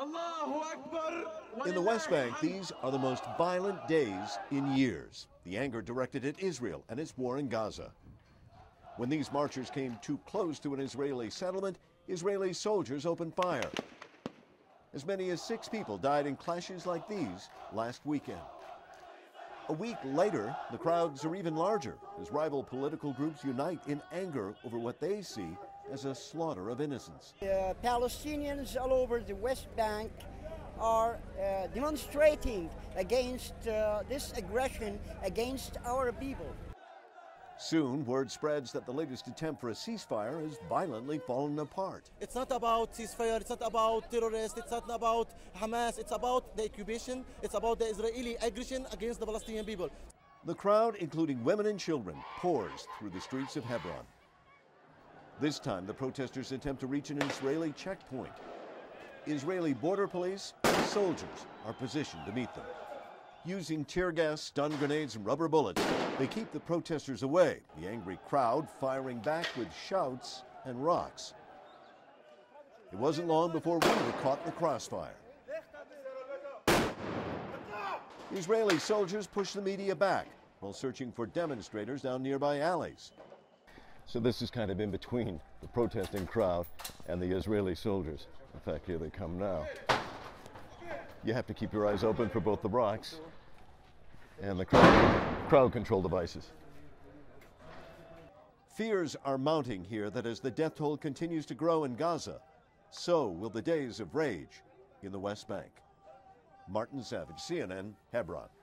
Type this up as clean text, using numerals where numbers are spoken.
In the West Bank, these are the most violent days in years. The anger directed at Israel and its war in Gaza. When these marchers came too close to an Israeli settlement, Israeli soldiers opened fire. As many as 6 people died in clashes like these last weekend. A week later, the crowds are even larger as rival political groups unite in anger over what they see as a slaughter of innocents. Palestinians all over the West Bank are demonstrating against this aggression against our people. Soon, word spreads that the latest attempt for a ceasefire has violently fallen apart. It's not about ceasefire, it's not about terrorists, it's not about Hamas, it's about the occupation, it's about the Israeli aggression against the Palestinian people. The crowd, including women and children, pours through the streets of Hebron. This time, the protesters attempt to reach an Israeli checkpoint. Israeli border police and soldiers are positioned to meet them. Using tear gas, stun grenades, and rubber bullets, they keep the protesters away, the angry crowd firing back with shouts and rocks. It wasn't long before we were caught in the crossfire. Israeli soldiers pushed the media back while searching for demonstrators down nearby alleys. So this is kind of in between the protesting crowd and the Israeli soldiers. In fact, here they come now. You have to keep your eyes open for both the rocks and the crowd control devices. Fears are mounting here that as the death toll continues to grow in Gaza, so will the days of rage in the West Bank. Martin-Savidge, CNN, Hebron.